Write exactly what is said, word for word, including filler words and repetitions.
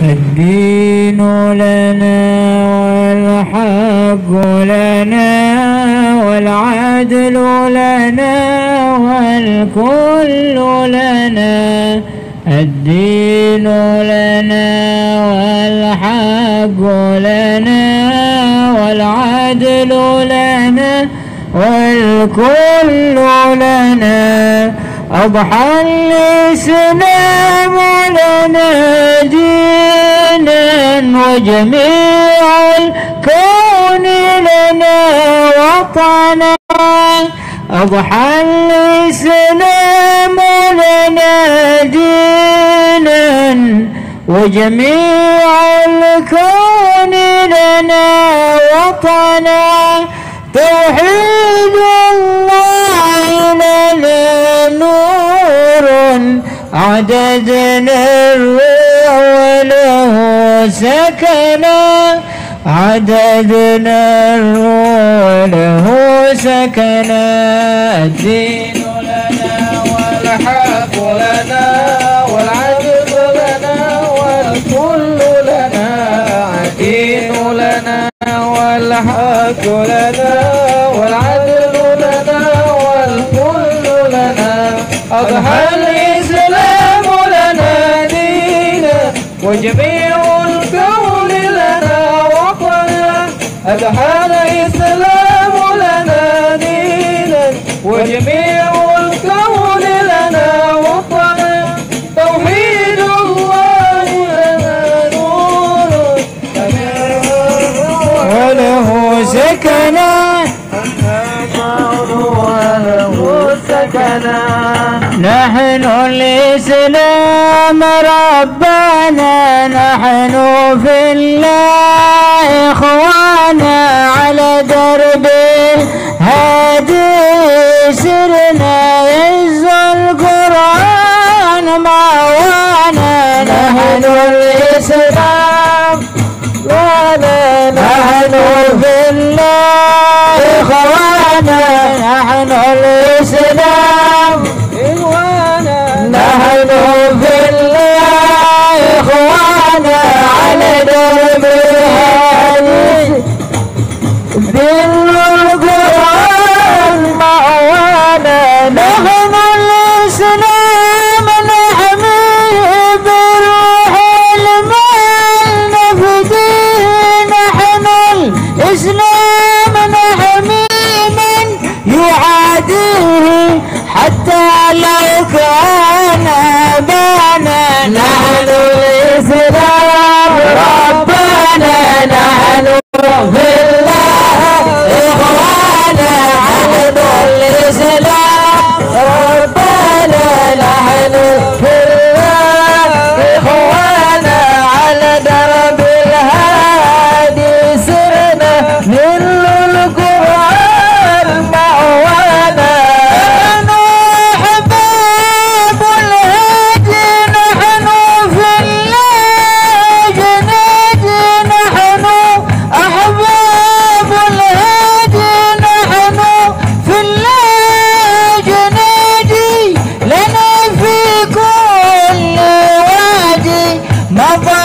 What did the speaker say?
الدين لنا والحق لنا والعدل لنا والكل لنا. الدين لنا والحق لنا والعدل لنا والكل لنا. أضحى الإسلام لنا دينا وجميع الكون لنا وطنا. أضحى الإسلام لنا دينا وجميع الكون لنا وطنا. توحيد الله لنا نور عددنا الروح وله سكنا. عددنا الروح وله سكنا. الدين لنا والحق لنا والعدل لنا والكل لنا. الدين لنا والحق لنا والعدل لنا والكل لنا. أضحى الإسلام لنا دينا وجميع الكون لنا وطنا. أضحى الإسلام لنا دينا وجميع الكون لنا وطنا. توحيد الله لنا نور وله سكنا. وله سكنا. نحن الإسلام ربنا نحن في الله إخوانا. على درب الهادي سرنا يعز القرآن معوانا. نحن الإسلام ولا نحن في الله إخوانا. نحن الإسلام نحن في الله إخوانا. على درب الهادي بالقرآن معوانا. نحن الإسلام نحميه بروح المال نفديه. نحن الإسلام نحميه من يعاديه حتى لو كان أبانا. نحن الإسلام ربنا نحن في الله إخوانا. عبد الإسلام ربنا نحن في الله إخوانا. على درب الهادي سرنا من القرآن معوانا. نحن أحباب الهادي نحن في الله جنادي. نحن أحباب الهادي نحن في الله جنادي. لنا في كل وادي مضى